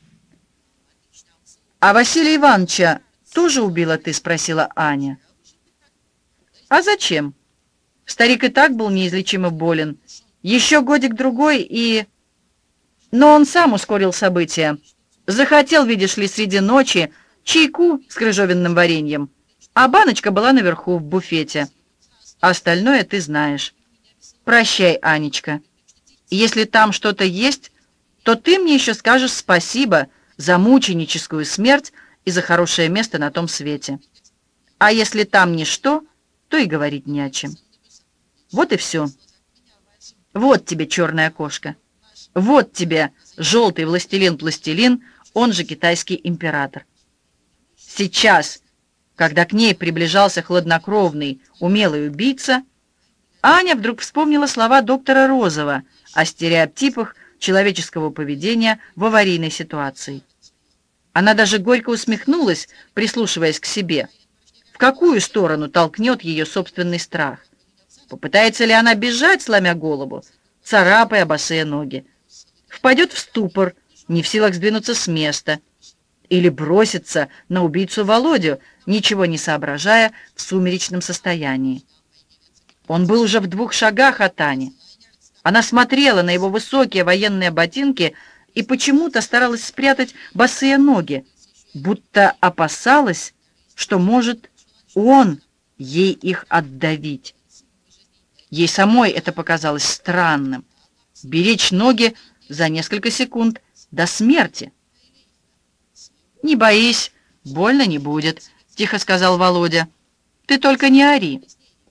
«А Василия Ивановича тоже убила ты?» — спросила Аня. «А зачем? Старик и так был неизлечимо болен. Еще годик-другой и...» Но он сам ускорил события. Захотел, видишь ли, среди ночи чайку с крыжовенным вареньем, а баночка была наверху в буфете. Остальное ты знаешь. Прощай, Анечка. Если там что-то есть, то ты мне еще скажешь спасибо за мученическую смерть и за хорошее место на том свете. А если там ничто, то и говорить не о чем. Вот и все. Вот тебе черная кошка. Вот тебе желтый властелин-пластилин, он же китайский император. Сейчас, когда к ней приближался хладнокровный, умелый убийца, Аня вдруг вспомнила слова доктора Розова о стереотипах человеческого поведения в аварийной ситуации. Она даже горько усмехнулась, прислушиваясь к себе. В какую сторону толкнет ее собственный страх? Попытается ли она бежать, сломя голову, царапая босые ноги? Впадет в ступор, не в силах сдвинуться с места, или броситься на убийцу Володю, ничего не соображая в сумеречном состоянии. Он был уже в 2 шагах от Ани. Она смотрела на его высокие военные ботинки и почему-то старалась спрятать босые ноги, будто опасалась, что может он ей их отдавить. Ей самой это показалось странным. Беречь ноги за несколько секунд до смерти. «Не боись, больно не будет», — тихо сказал Володя. «Ты только не ори».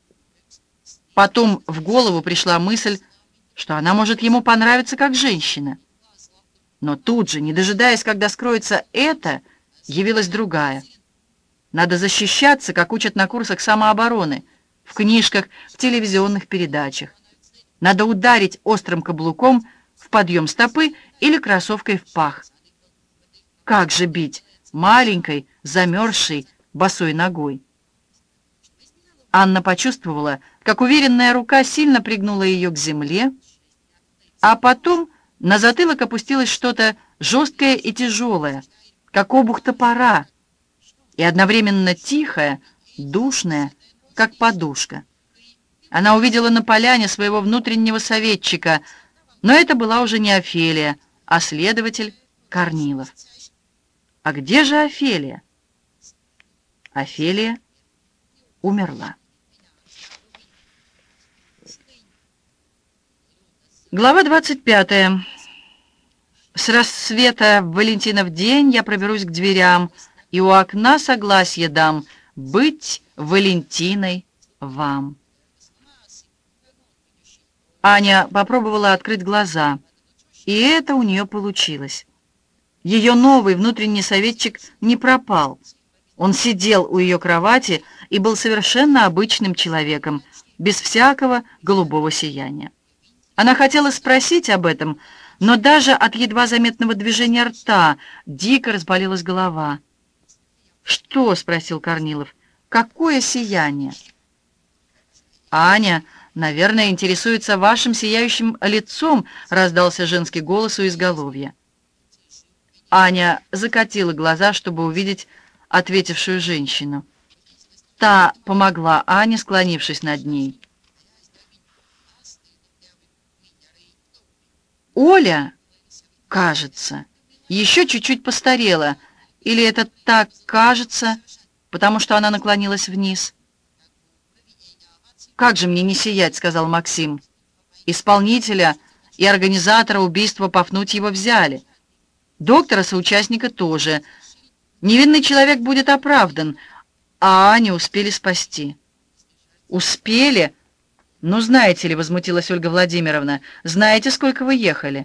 Потом в голову пришла мысль, что она может ему понравиться как женщина. Но тут же, не дожидаясь, когда скроется это, явилась другая. Надо защищаться, как учат на курсах самообороны, в книжках, в телевизионных передачах. Надо ударить острым каблуком в подъем стопы или кроссовкой в пах. Как же бить маленькой, замерзшей, босой ногой? Анна почувствовала, как уверенная рука сильно пригнула ее к земле, а потом на затылок опустилось что-то жесткое и тяжелое, как обух топора, и одновременно тихое, душное, как подушка. Она увидела на поляне своего внутреннего советчика, но это была уже не Офелия, а следователь Корнилов. А где же Офелия? Офелия умерла. Глава 25. С рассвета в Валентинов день я проберусь к дверям, и у окна согласие дам быть Валентиной вам. Аня попробовала открыть глаза, и это у нее получилось. Ее новый внутренний советчик не пропал. Он сидел у ее кровати и был совершенно обычным человеком, без всякого голубого сияния. Она хотела спросить об этом, но даже от едва заметного движения рта дико разболелась голова. «Что?» — спросил Корнилов. «Какое сияние?» «Аня, наверное, интересуется вашим сияющим лицом», — раздался женский голос у изголовья. Аня закатила глаза, чтобы увидеть ответившую женщину. Та помогла Ане, склонившись над ней. Оля, кажется, еще чуть-чуть постарела, или это так кажется, потому что она наклонилась вниз. «Как же мне не сиять», — сказал Максим. «Исполнителя и организатора убийства Пафнутьева взяли. Доктора-соучастника тоже. Невинный человек будет оправдан, а Аню успели спасти». «Успели? Ну, знаете ли», — возмутилась Ольга Владимировна, «знаете, сколько вы ехали?»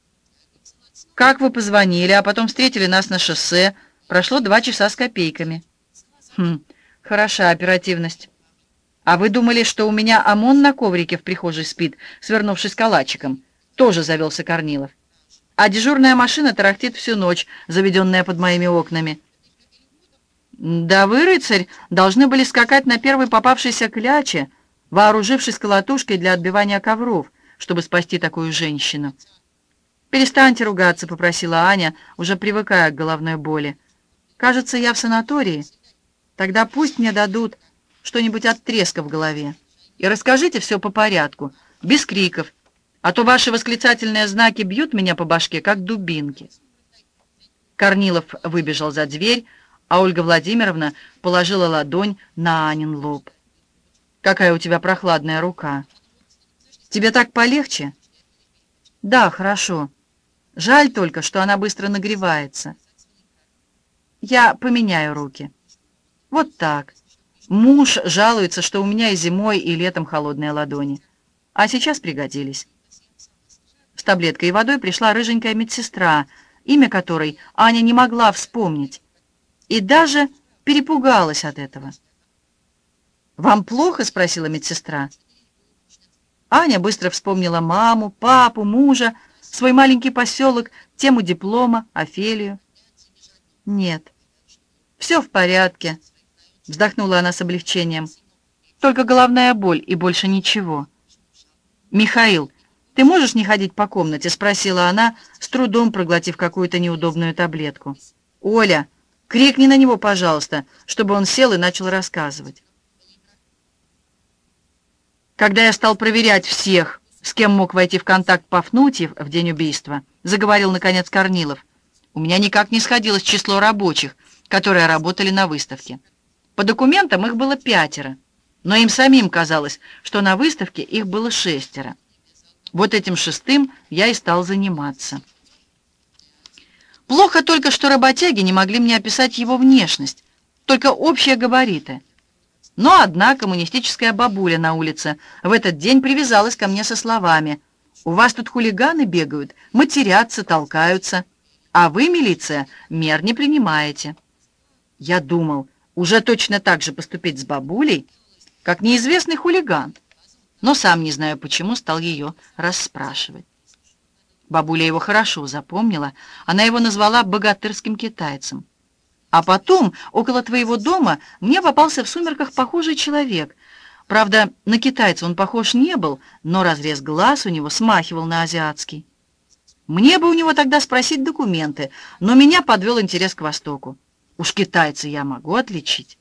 «Как вы позвонили, а потом встретили нас на шоссе? Прошло 2 часа с копейками». Хороша оперативность. А вы думали, что у меня ОМОН на коврике в прихожей спит, свернувшись калачиком?» Тоже завелся Корнилов. «А дежурная машина тарахтит всю ночь, заведенная под моими окнами». «Да вы, рыцарь, должны были скакать на первой попавшейся кляче, вооружившись колотушкой для отбивания ковров, чтобы спасти такую женщину». «Перестаньте ругаться», — попросила Аня, уже привыкая к головной боли. «Кажется, я в санатории. Тогда пусть мне дадут что-нибудь от треска в голове. И расскажите все по порядку, без криков, а то ваши восклицательные знаки бьют меня по башке, как дубинки». Корнилов выбежал за дверь, а Ольга Владимировна положила ладонь на Анин лоб. «Какая у тебя прохладная рука! Тебе так полегче?» «Да, хорошо. Жаль только, что она быстро нагревается. Я поменяю руки. Вот так. Муж жалуется, что у меня и зимой, и летом холодные ладони. А сейчас пригодились». С таблеткой и водой пришла рыженькая медсестра, имя которой Аня не могла вспомнить, и даже перепугалась от этого. «Вам плохо?» — спросила медсестра. Аня быстро вспомнила маму, папу, мужа, свой маленький поселок, тему диплома, Офелию. «Нет, все в порядке», — вздохнула она с облегчением. «Только головная боль и больше ничего». «Михаил, ты можешь не ходить по комнате?» — спросила она, с трудом проглотив какую-то неудобную таблетку. «Оля, крикни на него, пожалуйста, чтобы он сел и начал рассказывать». Когда я стал проверять всех, с кем мог войти в контакт Пафнутьев в день убийства, заговорил, наконец, Корнилов, у меня никак не сходилось число рабочих, которые работали на выставке. По документам их было 5, но им самим казалось, что на выставке их было 6. Вот этим 6-м я и стал заниматься. Плохо только, что работяги не могли мне описать его внешность, только общие габариты. Но одна коммунистическая бабуля на улице в этот день привязалась ко мне со словами: «У вас тут хулиганы бегают, матерятся, толкаются, а вы, милиция, мер не принимаете». Я думал, уже точно так же поступить с бабулей, как неизвестный хулиган, но сам не знаю почему стал ее расспрашивать. Бабуля его хорошо запомнила, она его назвала богатырским китайцем. А потом, около твоего дома, мне попался в сумерках похожий человек. Правда, на китайца он похож не был, но разрез глаз у него смахивал на азиатский. Мне бы у него тогда спросить документы, но меня подвел интерес к Востоку. Уж китайца я могу отличить.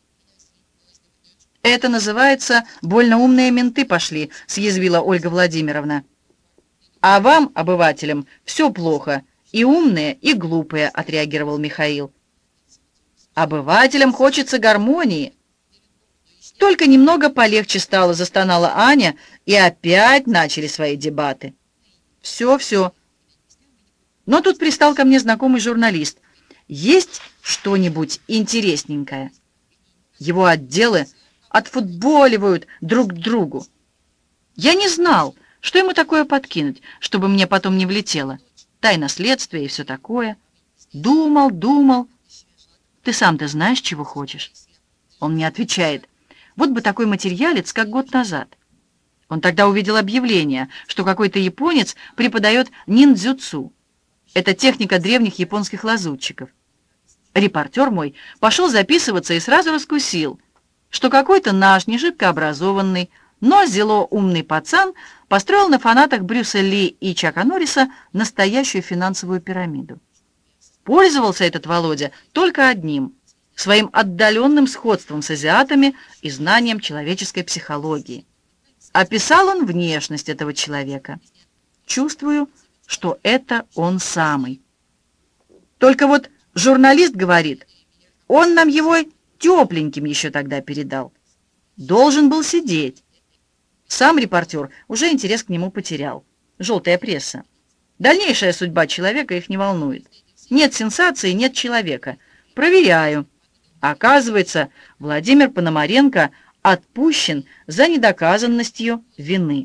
«Это называется, больно умные менты пошли», — съязвила Ольга Владимировна. «А вам, обывателям, все плохо, и умные, и глупые», — отреагировал Михаил. «Обывателям хочется гармонии». Только немного полегче стало, застонала Аня, и опять начали свои дебаты. «Все, все». Но тут пристал ко мне знакомый журналист. «Есть что-нибудь интересненькое?» Его отделы отфутболивают друг к другу. Я не знал, что ему такое подкинуть, чтобы мне потом не влетело. Тайна следствия и все такое. Думал, думал. «Ты сам-то знаешь, чего хочешь?» Он мне отвечает: «Вот бы такой материалец, как год назад». Он тогда увидел объявление, что какой-то японец преподает ниндзюцу. Это техника древних японских лазутчиков. Репортер мой пошел записываться и сразу раскусил, что какой-то наш нешибко образованный, но зело умный пацан построил на фанатах Брюса Ли и Чака Норриса настоящую финансовую пирамиду. Пользовался этот Володя только одним — своим отдаленным сходством с азиатами и знанием человеческой психологии. Описал он внешность этого человека. Чувствую, что это он самый. Только вот журналист говорит, он нам его тепленьким еще тогда передал. Должен был сидеть. Сам репортер уже интерес к нему потерял. Желтая пресса. Дальнейшая судьба человека их не волнует. Нет сенсации, нет человека. Проверяю. Оказывается, Владимир Пономаренко отпущен за недоказанностью вины.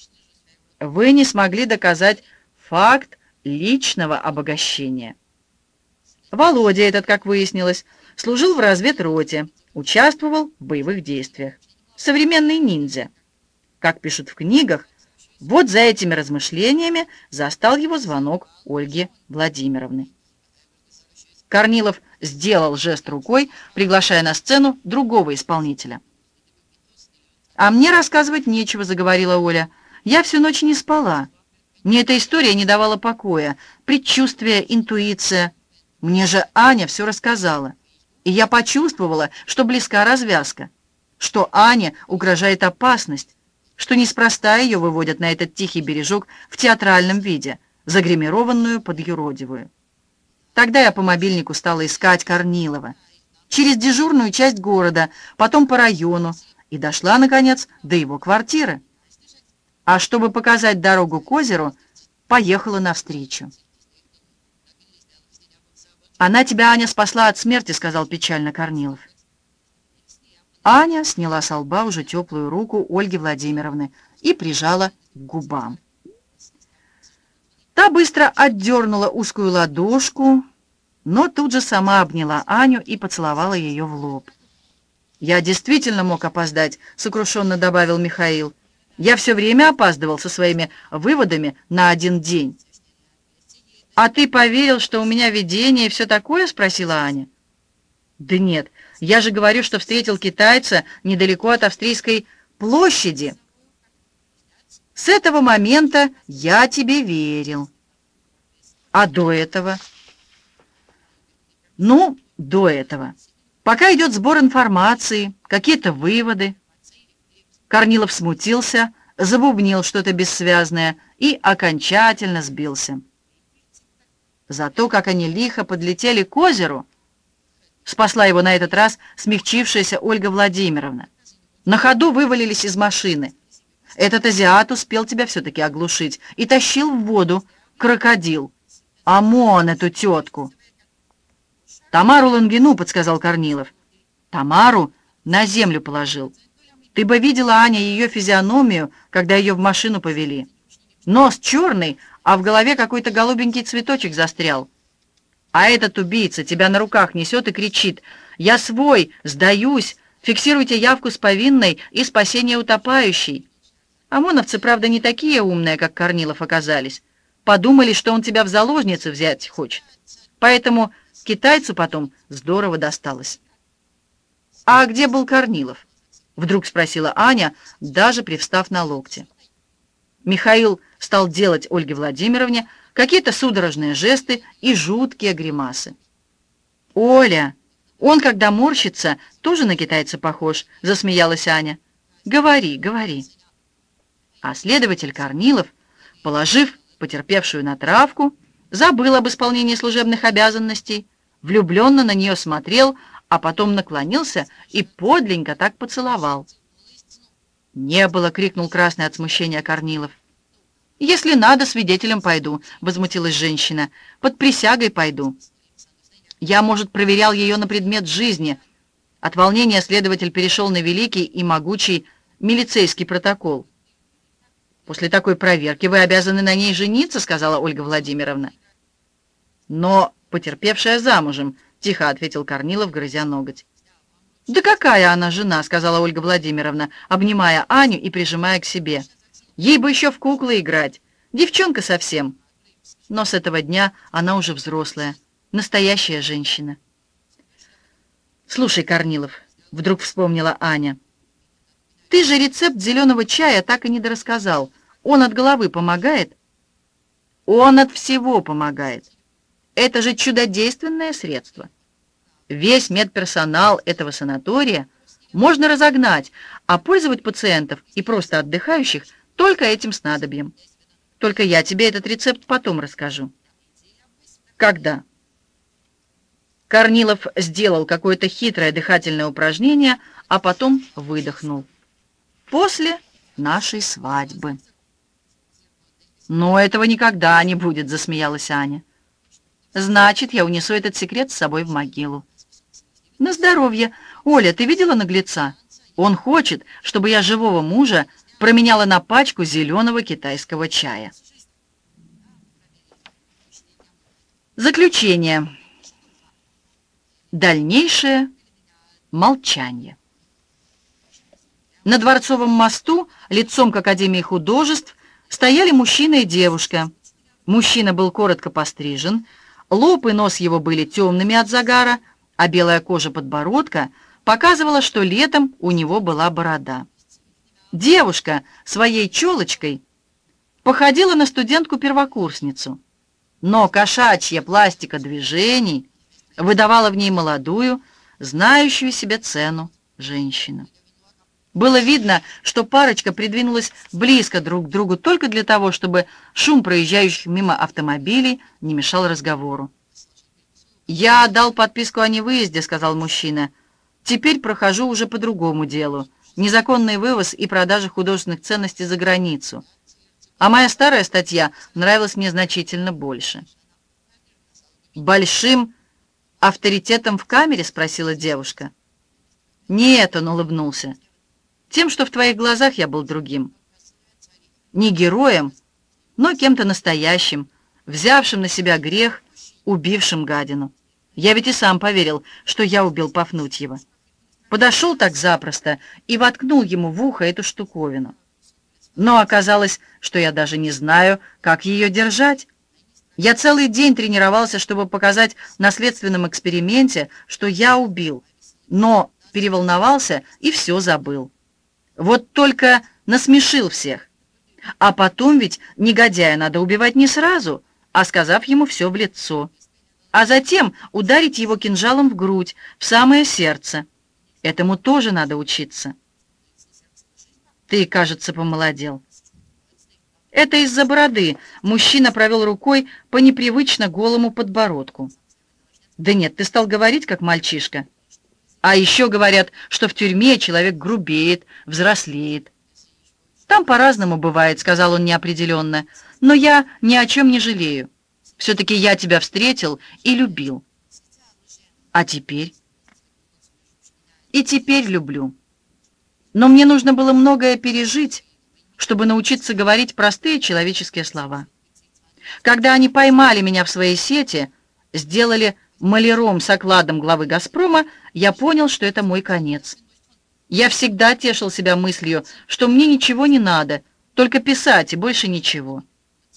Вы не смогли доказать факт личного обогащения. Володя этот, как выяснилось, служил в разведроте, участвовал в боевых действиях. Современный ниндзя. Как пишут в книгах, вот за этими размышлениями застал его звонок Ольги Владимировны. Корнилов сделал жест рукой, приглашая на сцену другого исполнителя. «А мне рассказывать нечего», — заговорила Оля. «Я всю ночь не спала. Мне эта история не давала покоя. Предчувствие, интуиция. Мне же Аня все рассказала. И я почувствовала, что близка развязка, что Ане угрожает опасность, что неспроста ее выводят на этот тихий бережок в театральном виде, загримированную под юродивую. Тогда я по мобильнику стала искать Корнилова. Через дежурную часть города, потом по району, и дошла, наконец, до его квартиры. А чтобы показать дорогу к озеру, поехала навстречу. «Она тебя, Аня, спасла от смерти», — сказал печально Корнилов. Аня сняла со лба уже теплую руку Ольги Владимировны и прижала к губам. Та быстро отдернула узкую ладошку, но тут же сама обняла Аню и поцеловала ее в лоб. «Я действительно мог опоздать», — сокрушенно добавил Михаил. «Я все время опаздывал со своими выводами на 1 день». «А ты поверил, что у меня видение и все такое?» — спросила Аня. «Да нет, я же говорю, что встретил китайца недалеко от Австрийской площади. С этого момента я тебе верил. А до этого?» Ну, до этого. Пока идет сбор информации, какие-то выводы. Корнилов смутился, забубнил что-то бессвязное и окончательно сбился. Зато как они лихо подлетели к озеру, спасла его на этот раз смягчившаяся Ольга Владимировна. На ходу вывалились из машины. Этот азиат успел тебя все-таки оглушить и тащил в воду крокодил. ОМОН эту тетку. Тамару Лангину, подсказал Корнилов. Тамару на землю положил. Ты бы видела, Аня, ее физиономию, когда ее в машину повели. Нос черный, а в голове какой-то голубенький цветочек застрял. А этот убийца тебя на руках несет и кричит: «Я свой, сдаюсь, фиксируйте явку с повинной и спасение утопающей». ОМОНовцы, правда, не такие умные, как Корнилов, оказались. Подумали, что он тебя в заложницы взять хочет. Поэтому китайцу потом здорово досталось. «А где был Корнилов?» — вдруг спросила Аня, даже привстав на локте. Михаил стал делать Ольге Владимировне какие-то судорожные жесты и жуткие гримасы. «Оля, он, когда морщится, тоже на китайца похож», — засмеялась Аня. «Говори, говори». А следователь Корнилов, положив потерпевшую на травку, забыл об исполнении служебных обязанностей, влюбленно на нее смотрел, а потом наклонился и подленько так поцеловал. «Не было!» — крикнул красный от смущения Корнилов. «Если надо, свидетелем пойду», — возмутилась женщина. «Под присягой пойду». Я, может, проверял ее на предмет жизни. От волнения следователь перешел на великий и могучий милицейский протокол. «После такой проверки вы обязаны на ней жениться», — сказала Ольга Владимировна. «Но потерпевшая замужем», — тихо ответил Корнилов, грызя ноготь. «Да какая она жена», — сказала Ольга Владимировна, обнимая Аню и прижимая к себе. «Ей бы еще в куклы играть. Девчонка совсем». Но с этого дня она уже взрослая, настоящая женщина. «Слушай, Корнилов», — вдруг вспомнила Аня, — «ты же рецепт зеленого чая так и не дорассказал. Он от головы помогает?» «Он от всего помогает. Это же чудодейственное средство. Весь медперсонал этого санатория можно разогнать, а пользовать пациентов и просто отдыхающих только этим снадобьем. Только я тебе этот рецепт потом расскажу». «Когда?» Корнилов сделал какое-то хитрое дыхательное упражнение, а потом выдохнул. «После нашей свадьбы». «Но этого никогда не будет», — засмеялась Аня. «Значит, я унесу этот секрет с собой в могилу». «На здоровье. Оля, ты видела наглеца? Он хочет, чтобы я живого мужа променяла на пачку зеленого китайского чая». Заключение. Дальнейшее молчание. На Дворцовом мосту, лицом к Академии художеств, стояли мужчина и девушка. Мужчина был коротко пострижен, лоб и нос его были темными от загара, а белая кожа подбородка показывала, что летом у него была борода. Девушка своей челочкой походила на студентку-первокурсницу, но кошачья пластика движений выдавала в ней молодую, знающую себе цену женщину. Было видно, что парочка придвинулась близко друг к другу только для того, чтобы шум проезжающих мимо автомобилей не мешал разговору. «Я дал подписку о невыезде», — сказал мужчина. «Теперь прохожу уже по другому делу. Незаконный вывоз и продажа художественных ценностей за границу. А моя старая статья нравилась мне значительно больше». «Большим авторитетом в камере?» — спросила девушка. «Нет», — он улыбнулся. «Тем, что в твоих глазах я был другим. Не героем, но кем-то настоящим, взявшим на себя грех, убившим гадину. Я ведь и сам поверил, что я убил Пафнутьева. Подошел так запросто и воткнул ему в ухо эту штуковину. Но оказалось, что я даже не знаю, как ее держать. Я целый день тренировался, чтобы показать на следственном эксперименте, что я убил, но переволновался и все забыл. Вот только насмешил всех. А потом ведь негодяя надо убивать не сразу, а сказав ему все в лицо. а затем ударить его кинжалом в грудь, в самое сердце. Этому тоже надо учиться. Ты, кажется, помолодел. Это из-за бороды. Мужчина провел рукой по непривычно голому подбородку. Да нет, ты стал говорить, как мальчишка. А еще говорят, что в тюрьме человек грубеет, взрослеет. Там по-разному бывает, сказал он неопределенно, но я ни о чем не жалею. Все-таки я тебя встретил и любил. А теперь? И теперь люблю. Но мне нужно было многое пережить, чтобы научиться говорить простые человеческие слова. Когда они поймали меня в своей сети, сделали маляром с окладом главы «Газпрома», я понял, что это мой конец. Я всегда тешил себя мыслью, что мне ничего не надо, только писать и больше ничего.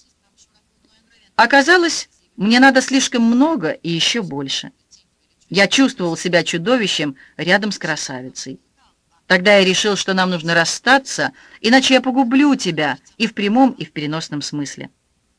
Оказалось, мне надо слишком много и еще больше. Я чувствовал себя чудовищем рядом с красавицей. Тогда я решил, что нам нужно расстаться, иначе я погублю тебя и в прямом, и в переносном смысле.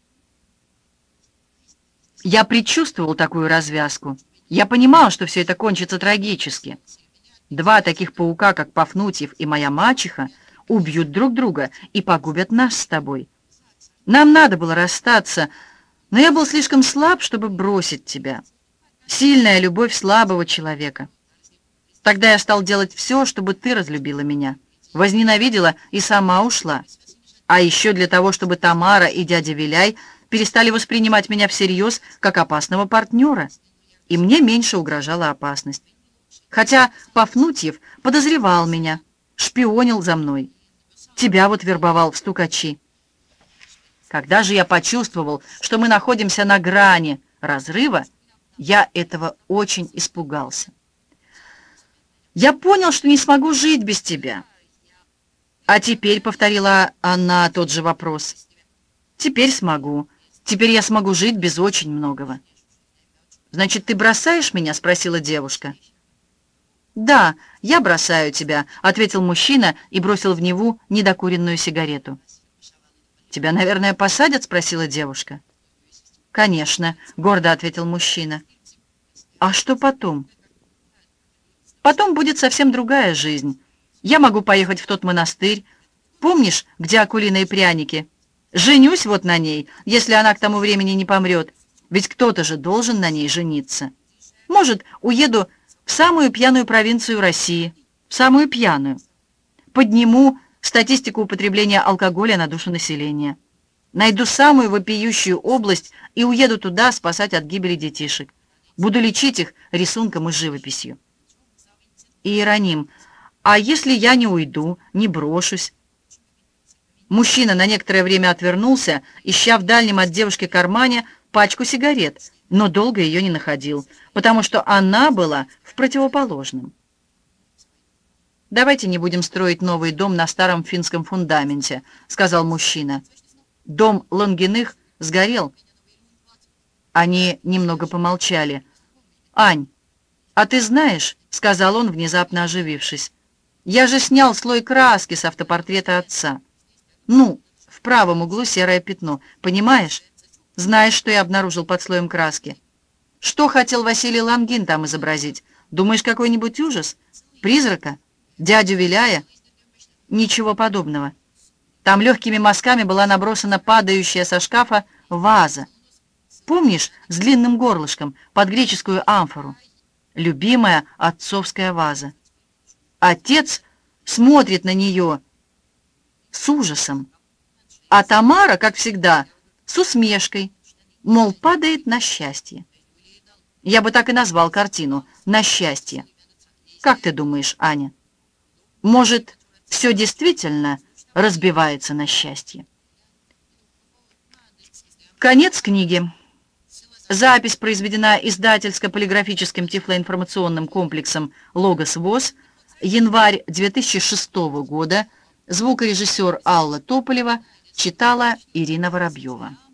Я предчувствовал такую развязку. Я понимал, что все это кончится трагически. Два таких паука, как Пафнутьев и моя мачеха, убьют друг друга и погубят нас с тобой. Нам надо было расстаться, но я был слишком слаб, чтобы бросить тебя. Сильная любовь слабого человека. Тогда я стал делать все, чтобы ты разлюбила меня, возненавидела и сама ушла. А еще для того, чтобы Тамара и дядя Виляй перестали воспринимать меня всерьез как опасного партнера, и мне меньше угрожала опасность. Хотя Пафнутьев подозревал меня, шпионил за мной. Тебя вот вербовал в стукачи. Когда же я почувствовал, что мы находимся на грани разрыва, я этого очень испугался. Я понял, что не смогу жить без тебя. А теперь, повторила она тот же вопрос, теперь смогу. Теперь я смогу жить без очень многого. Значит, ты бросаешь меня? Спросила девушка. Да, я бросаю тебя, ответил мужчина и бросил в Неву недокуренную сигарету. Тебя, наверное, посадят? Спросила девушка. Конечно, гордо ответил мужчина. А что потом? Потом будет совсем другая жизнь. Я могу поехать в тот монастырь. Помнишь, где акулиные пряники? Женюсь вот на ней, если она к тому времени не помрет. Ведь кто-то же должен на ней жениться. Может, уеду в самую пьяную провинцию России. В самую пьяную. Подниму статистику употребления алкоголя на душу населения. Найду самую вопиющую область и уеду туда спасать от гибели детишек. Буду лечить их рисунком и живописью. Иероним, а если я не уйду, не брошусь? Мужчина на некоторое время отвернулся, ища в дальнем от девушки кармане пачку сигарет, но долго ее не находил, потому что она была в противоположном. «Давайте не будем строить новый дом на старом финском фундаменте», — сказал мужчина. «Дом Лонгиных сгорел». Они немного помолчали. «Ань, а ты знаешь, — сказал он, внезапно оживившись, — я же снял слой краски с автопортрета отца. Ну, в правом углу серое пятно, понимаешь? Знаешь, что я обнаружил под слоем краски? Что хотел Василий Лонгин там изобразить? Думаешь, какой-нибудь ужас? Призрака? Дядю Виляя? Ничего подобного. Там легкими мазками была набросана падающая со шкафа ваза. Помнишь, с длинным горлышком, под греческую амфору? Любимая отцовская ваза. Отец смотрит на нее с ужасом, а Тамара, как всегда, с усмешкой, мол, падает на счастье. Я бы так и назвал картину «На счастье». Как ты думаешь, Аня? Может, все действительно разбивается на счастье? Конец книги. Запись произведена издательско-полиграфическим тифлоинформационным комплексом «Логос ВОС», январь 2006 года, звукорежиссер Алла Тополева, читала Ирина Воробьева.